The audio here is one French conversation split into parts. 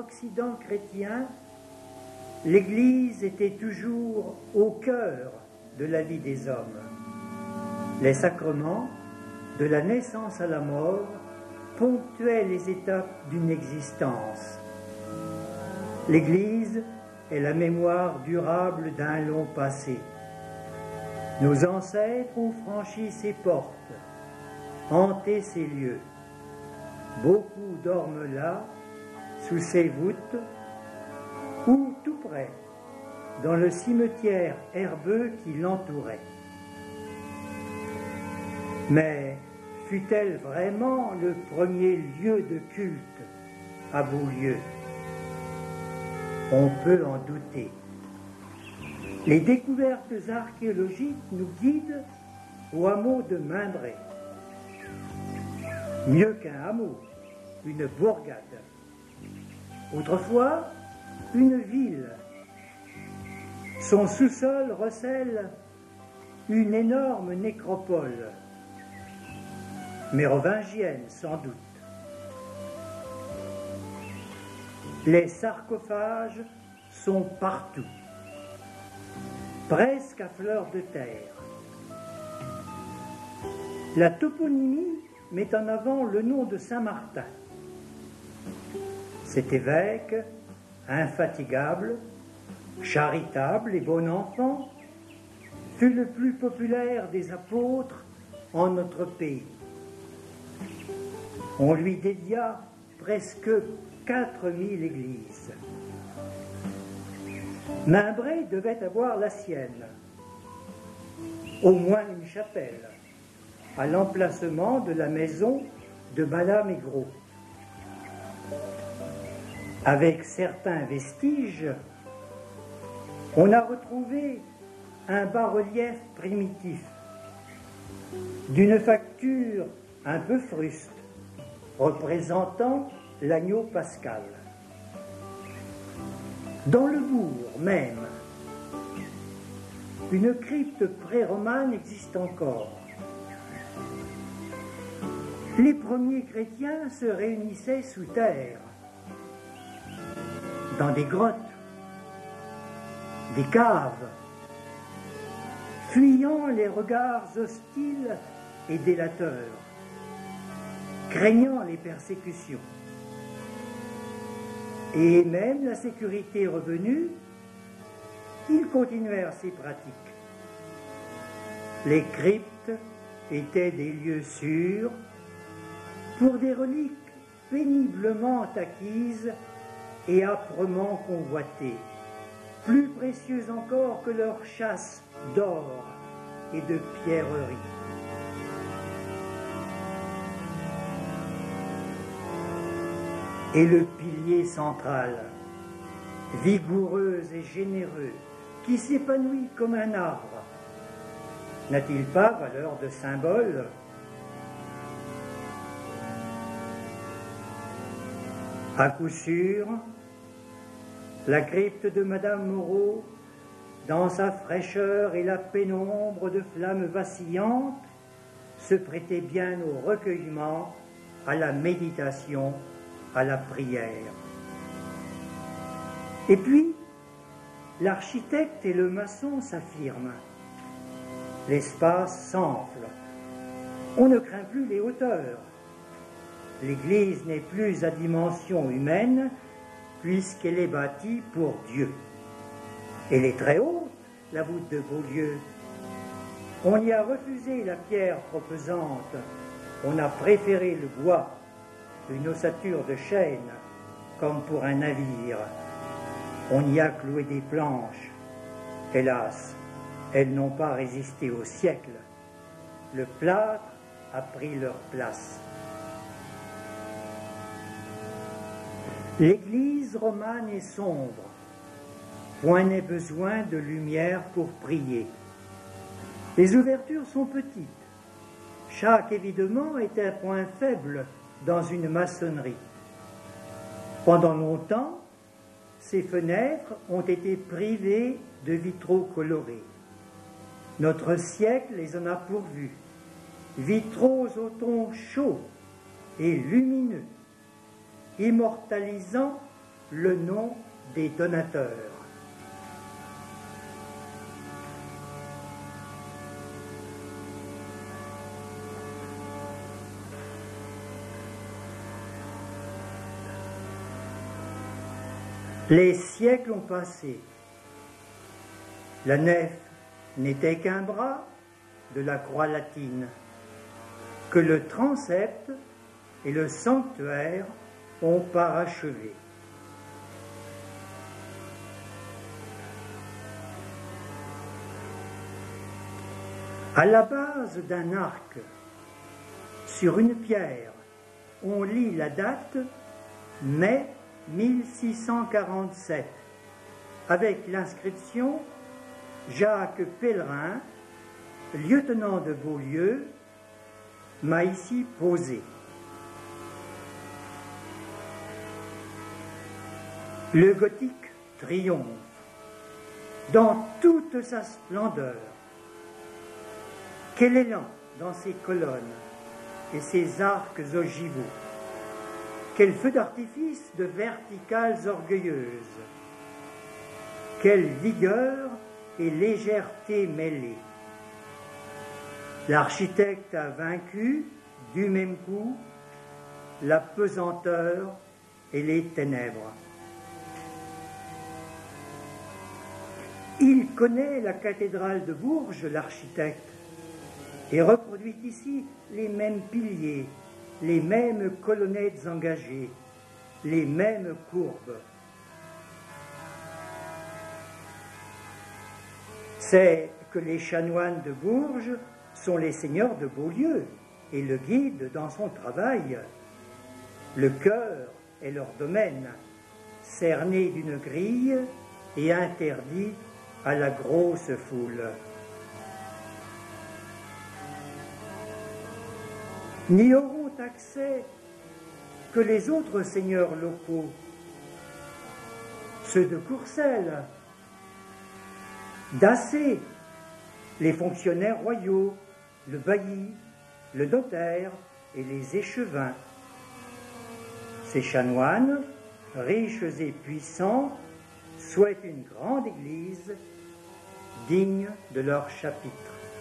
Occident chrétien, l'Église était toujours au cœur de la vie des hommes. Les sacrements, de la naissance à la mort, ponctuaient les étapes d'une existence. L'Église est la mémoire durable d'un long passé. Nos ancêtres ont franchi ses portes, hanté ses lieux. Beaucoup dorment là, sous ses voûtes, ou tout près, dans le cimetière herbeux qui l'entourait. Mais fut-elle vraiment le premier lieu de culte à Beaulieu? On peut en douter. Les découvertes archéologiques nous guident au hameau de Mainbray. Mieux qu'un hameau, une bourgade. Autrefois, une ville. Son sous-sol recèle une énorme nécropole, mérovingienne sans doute. Les sarcophages sont partout, presque à fleur de terre. La toponymie met en avant le nom de Saint-Martin. Cet évêque, infatigable, charitable et bon enfant, fut le plus populaire des apôtres en notre pays. On lui dédia presque 4000 églises. Mainbray devait avoir la sienne, au moins une chapelle, à l'emplacement de la maison de Madame Aigreau. Avec certains vestiges, on a retrouvé un bas-relief primitif, d'une facture un peu fruste, représentant l'agneau pascal. Dans le bourg même, une crypte pré-romane existe encore. Les premiers chrétiens se réunissaient sous terre, dans des grottes, des caves, fuyant les regards hostiles et délateurs, craignant les persécutions. Et même la sécurité revenue, ils continuèrent ces pratiques. Les cryptes étaient des lieux sûrs pour des reliques péniblement acquises et âprement convoitées, plus précieuses encore que leur chasse d'or et de pierreries. Et le pilier central, vigoureux et généreux, qui s'épanouit comme un arbre, n'a-t-il pas valeur de symbole? À coup sûr, la crypte de Madame Moreau, dans sa fraîcheur et la pénombre de flammes vacillantes, se prêtait bien au recueillement, à la méditation, à la prière. Et puis, l'architecte et le maçon s'affirment. L'espace s'enfle. On ne craint plus les hauteurs. L'Église n'est plus à dimension humaine, puisqu'elle est bâtie pour Dieu. Elle est très haute, la voûte de Beaulieu. On y a refusé la pierre trop pesante. On a préféré le bois, une ossature de chêne, comme pour un navire. On y a cloué des planches. Hélas, elles n'ont pas résisté au siècle. Le plâtre a pris leur place. L'église romane est sombre. Point n'est besoin de lumière pour prier. Les ouvertures sont petites. Chaque évidement est un point faible dans une maçonnerie. Pendant longtemps, ces fenêtres ont été privées de vitraux colorés. Notre siècle les en a pourvus. Vitraux au ton chaud et lumineux, immortalisant le nom des donateurs. Les siècles ont passé. La nef n'était qu'un bras de la croix latine, que le transept et le sanctuaire ont parachevé. À la base d'un arc, sur une pierre, on lit la date mai 1647, avec l'inscription Jacques Pellerin, lieutenant de Beaulieu, m'a ici posé. Le gothique triomphe dans toute sa splendeur. Quel élan dans ses colonnes et ses arcs ogivaux. Quel feu d'artifice de verticales orgueilleuses. Quelle vigueur et légèreté mêlées. L'architecte a vaincu, du même coup, la pesanteur et les ténèbres. Il connaît la cathédrale de Bourges, l'architecte, et reproduit ici les mêmes piliers, les mêmes colonnettes engagées, les mêmes courbes. C'est que les chanoines de Bourges sont les seigneurs de Beaulieu et le guident dans son travail. Le chœur est leur domaine, cerné d'une grille et interdit à la grosse foule. N'y auront accès que les autres seigneurs locaux, ceux de Courcelles, d'Assé, les fonctionnaires royaux, le bailli, le notaire et les échevins. Ces chanoines, riches et puissants, souhaitent une grande église digne de leur chapitre.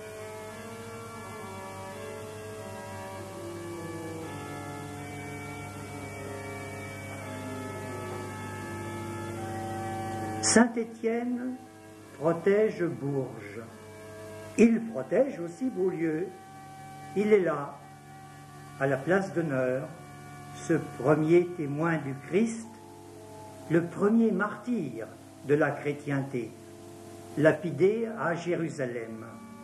Saint-Étienne protège Bourges. Il protège aussi Beaulieu. Il est là, à la place d'honneur, ce premier témoin du Christ, le premier martyr de la chrétienté, lapidé à Jérusalem.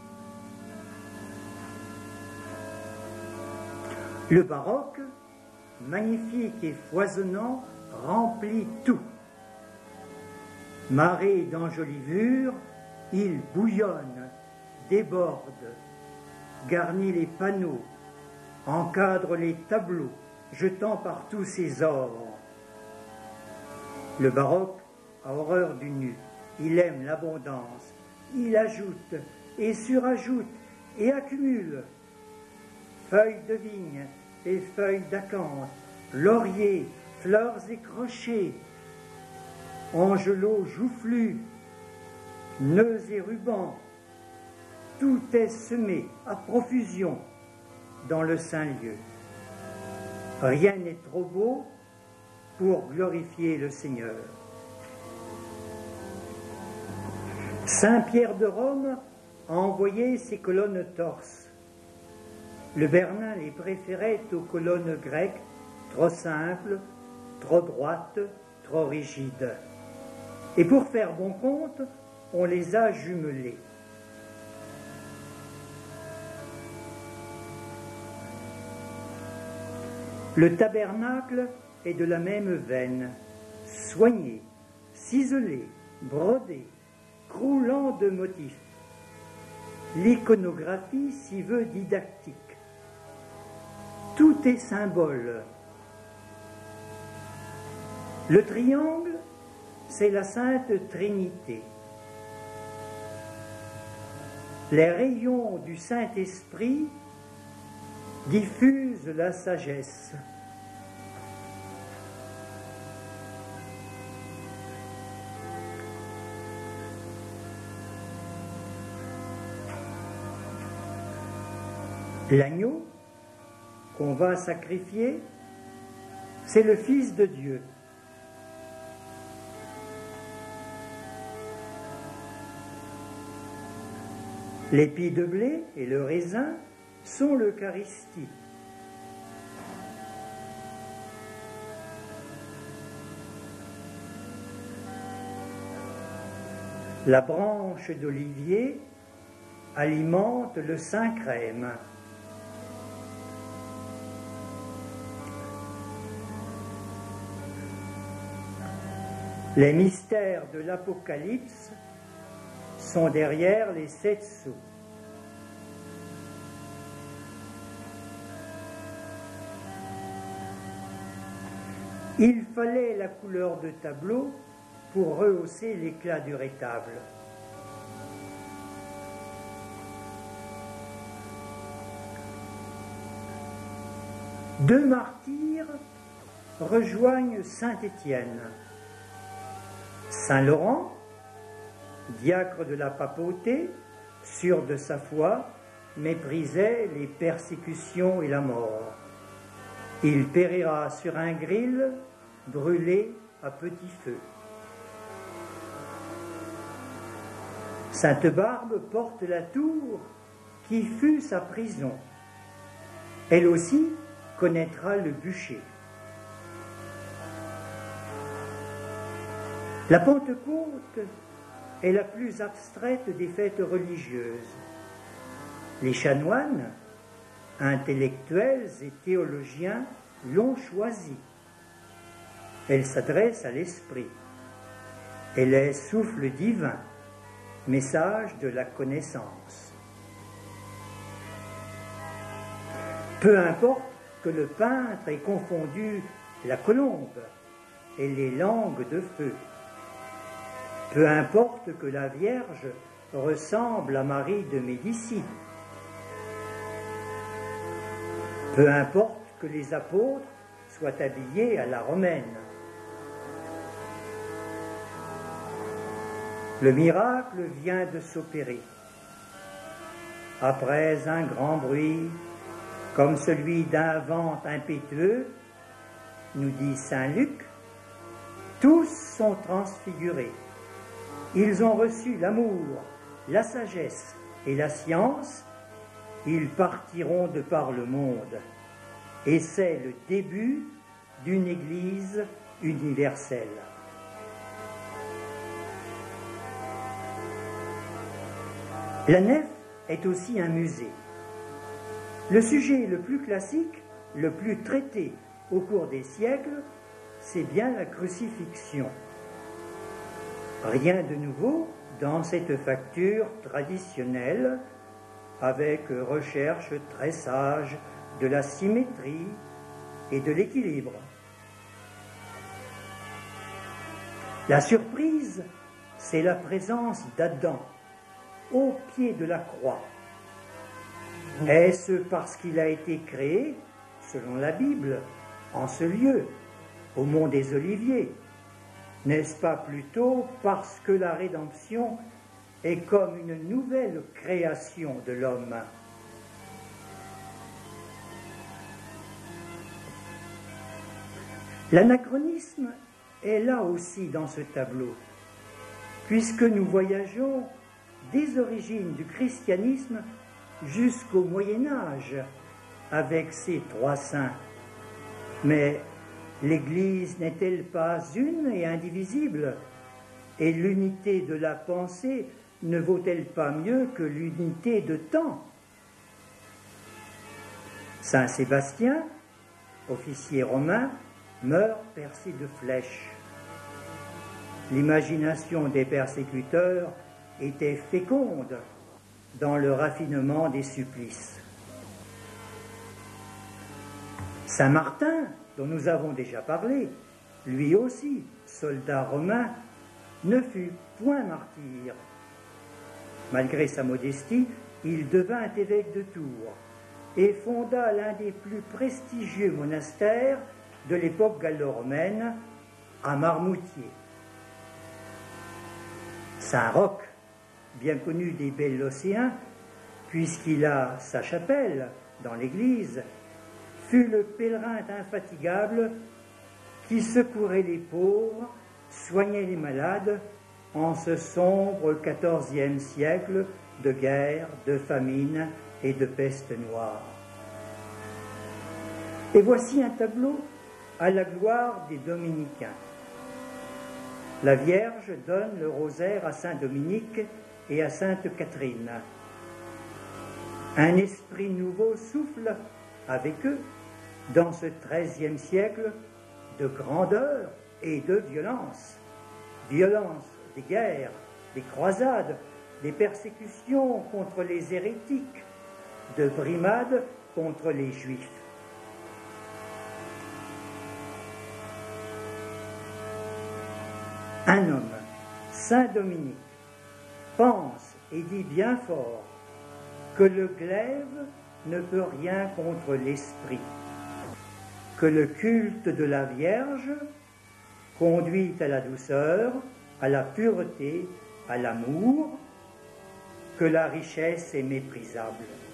Le baroque, magnifique et foisonnant, remplit tout. Marée d'enjolivures, il bouillonne, déborde, garnit les panneaux, encadre les tableaux, jetant partout ses ors. Le baroque a horreur du nu, il aime l'abondance, il ajoute et surajoute et accumule feuilles de vigne et feuilles d'acanthe, lauriers, fleurs et crochets, angelots joufflus, nœuds et rubans, tout est semé à profusion dans le saint lieu. Rien n'est trop beau pour glorifier le Seigneur. Saint Pierre de Rome a envoyé ses colonnes torses. Le Bernin les préférait aux colonnes grecques, trop simples, trop droites, trop rigides. Et pour faire bon compte, on les a jumelées. Le tabernacle est de la même veine, soigné, ciselé, brodé, croulant de motifs. L'iconographie s'y veut didactique. Tout est symbole. Le triangle, c'est la Sainte Trinité. Les rayons du Saint-Esprit diffusent la sagesse. L'agneau qu'on va sacrifier, c'est le Fils de Dieu. L'épi de blé et le raisin sont l'Eucharistie. La branche d'olivier alimente le Saint-Crème. Les mystères de l'Apocalypse sont derrière les 7 sceaux. Il fallait la couleur de tableau pour rehausser l'éclat du rétable. Deux martyrs rejoignent Saint-Étienne. Saint Laurent, diacre de la papauté, sûr de sa foi, méprisait les persécutions et la mort. Il périra sur un gril, brûlé à petit feu. Sainte Barbe porte la tour qui fut sa prison. Elle aussi connaîtra le bûcher. La Pentecôte est la plus abstraite des fêtes religieuses. Les chanoines, intellectuels et théologiens l'ont choisie. Elle s'adresse à l'esprit. Elle est souffle divin, message de la connaissance. Peu importe que le peintre ait confondu la colombe et les langues de feu. Peu importe que la Vierge ressemble à Marie de Médicis. Peu importe que les apôtres soient habillés à la romaine. Le miracle vient de s'opérer. Après un grand bruit, comme celui d'un vent impétueux, nous dit saint Luc, tous sont transfigurés. Ils ont reçu l'amour, la sagesse et la science. Ils partiront de par le monde. Et c'est le début d'une Église universelle. La nef est aussi un musée. Le sujet le plus classique, le plus traité au cours des siècles, c'est bien la crucifixion. Rien de nouveau dans cette facture traditionnelle, avec recherche très sage de la symétrie et de l'équilibre. La surprise, c'est la présence d'Adam au pied de la croix. Est-ce parce qu'il a été créé, selon la Bible, en ce lieu, au mont des Oliviers? N'est-ce pas plutôt parce que la rédemption est comme une nouvelle création de l'homme? L'anachronisme est là aussi dans ce tableau, puisque nous voyageons des origines du christianisme jusqu'au Moyen-Âge avec ces 3 saints. Mais l'Église n'est-elle pas une et indivisible? Et l'unité de la pensée ne vaut-elle pas mieux que l'unité de temps? Saint Sébastien, officier romain, meurt percé de flèches. L'imagination des persécuteurs était féconde dans le raffinement des supplices. Saint Martin, dont nous avons déjà parlé, lui aussi, soldat romain, ne fut point martyr. Malgré sa modestie, il devint évêque de Tours et fonda l'un des plus prestigieux monastères de l'époque gallo-romaine, à Marmoutier. Saint Roch, bien connu des Bellocéens, puisqu'il a sa chapelle dans l'Église, fut le pèlerin infatigable qui secourait les pauvres, soignait les malades en ce sombre XIVe siècle de guerre, de famine et de peste noire. Et voici un tableau à la gloire des dominicains. La Vierge donne le rosaire à Saint Dominique et à Sainte Catherine. Un esprit nouveau souffle avec eux dans ce XIIIe siècle de grandeur et de violence. Violence des guerres, des croisades, des persécutions contre les hérétiques, de brimades contre les juifs. Un homme, Saint Dominique, pense et dit bien fort que le glaive ne peut rien contre l'esprit, que le culte de la Vierge conduit à la douceur, à la pureté, à l'amour, que la richesse est méprisable.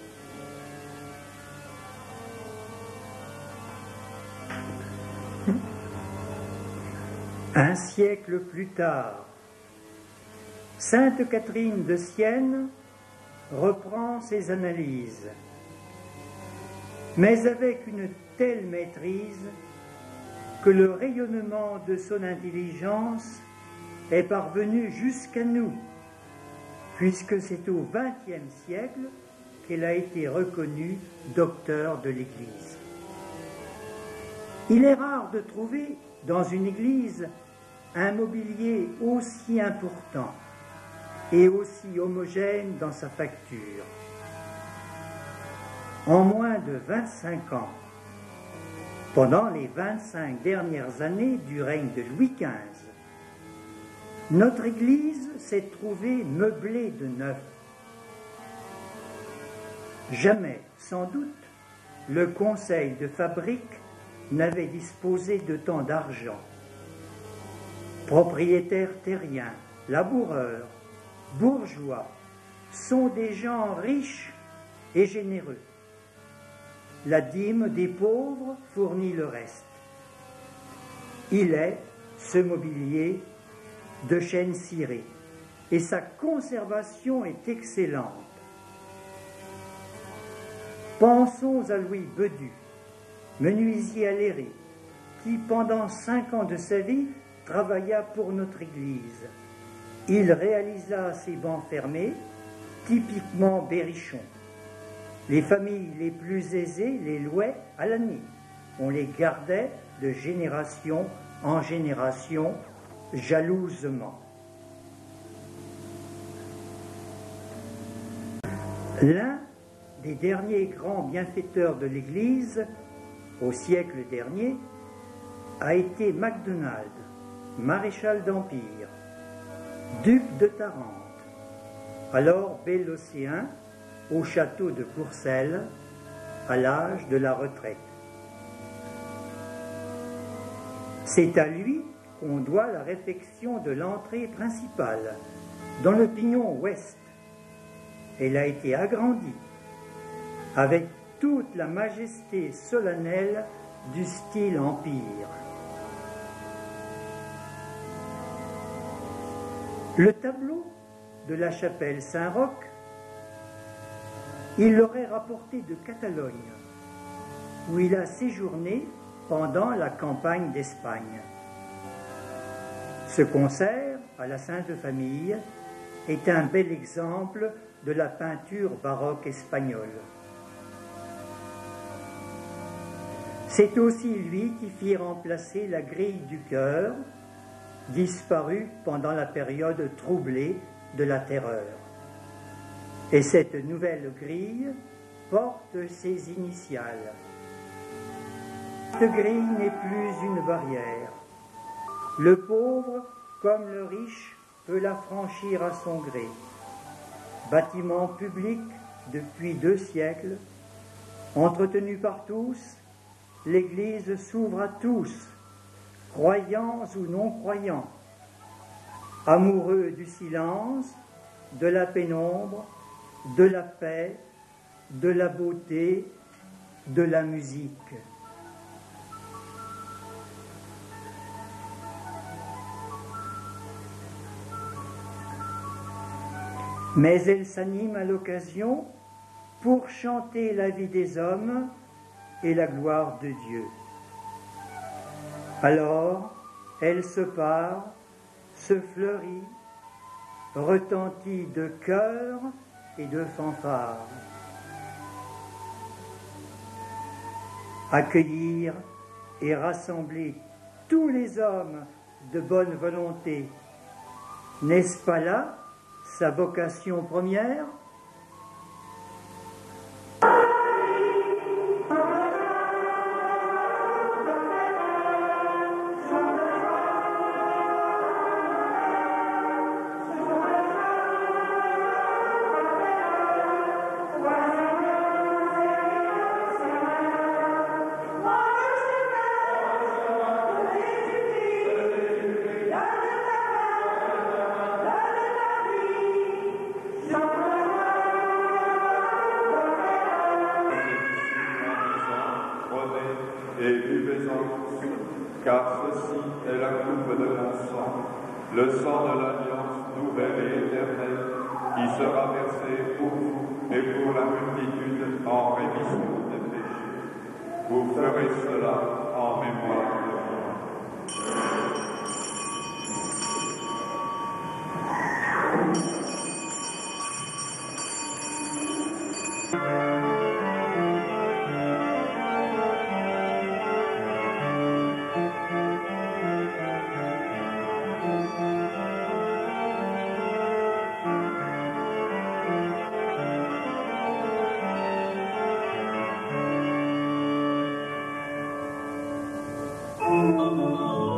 Un siècle plus tard, Sainte Catherine de Sienne reprend ses analyses, mais avec une telle maîtrise que le rayonnement de son intelligence est parvenu jusqu'à nous, puisque c'est au XXe siècle qu'elle a été reconnue docteur de l'Église. Il est rare de trouver dans une Église un mobilier aussi important et aussi homogène dans sa facture. En moins de 25 ans, pendant les 25 dernières années du règne de Louis XV, notre Église s'est trouvée meublée de neuf. Jamais, sans doute, le conseil de fabrique n'avait disposé de tant d'argent. Propriétaires terriens, laboureurs, bourgeois sont des gens riches et généreux. La dîme des pauvres fournit le reste. Il est, ce mobilier, de chêne ciré, et sa conservation est excellente. Pensons à Louis Bedu, menuisier à Léry, qui pendant 5 ans de sa vie travailla pour notre Église. Il réalisa ses bancs fermés, typiquement berrichons. Les familles les plus aisées les louaient à l'année. On les gardait de génération en génération, jalousement. L'un des derniers grands bienfaiteurs de l'Église, au siècle dernier, a été Macdonald, maréchal d'Empire, duc de Tarente, alors Bélocéen, au château de Courcelles, à l'âge de la retraite. C'est à lui qu'on doit la réfection de l'entrée principale, dans le pignon ouest. Elle a été agrandie, avec toute la majesté solennelle du style empire. Le tableau de la chapelle Saint-Roch, il l'aurait rapporté de Catalogne, où il a séjourné pendant la campagne d'Espagne. Ce concert à la Sainte Famille est un bel exemple de la peinture baroque espagnole. C'est aussi lui qui fit remplacer la grille du chœur, disparue pendant la période troublée de la Terreur. Et cette nouvelle grille porte ses initiales. Cette grille n'est plus une barrière. Le pauvre, comme le riche, peut la franchir à son gré. Bâtiment public depuis 2 siècles, entretenu par tous, l'Église s'ouvre à tous, croyants ou non-croyants, amoureux du silence, de la pénombre, de la paix, de la beauté, de la musique. Mais elle s'anime à l'occasion pour chanter la vie des hommes et la gloire de Dieu. Alors, elle se part, se fleurit, retentit de chœurs et de fanfares. Accueillir et rassembler tous les hommes de bonne volonté, n'est-ce pas là sa vocation première ? Et buvez-en, car ceci est la coupe de mon sang, le sang de l'alliance nouvelle et éternelle, qui sera versé pour vous et pour la multitude en rémission des péchés. Vous ferez cela en mémoire de moi. Oh,